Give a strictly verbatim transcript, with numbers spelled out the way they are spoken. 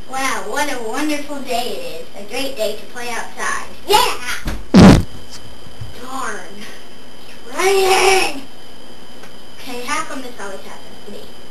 Wow, what a wonderful day it is. A great day to play outside. Yeah! Darn. It's raining! Okay, how come this always happens to me?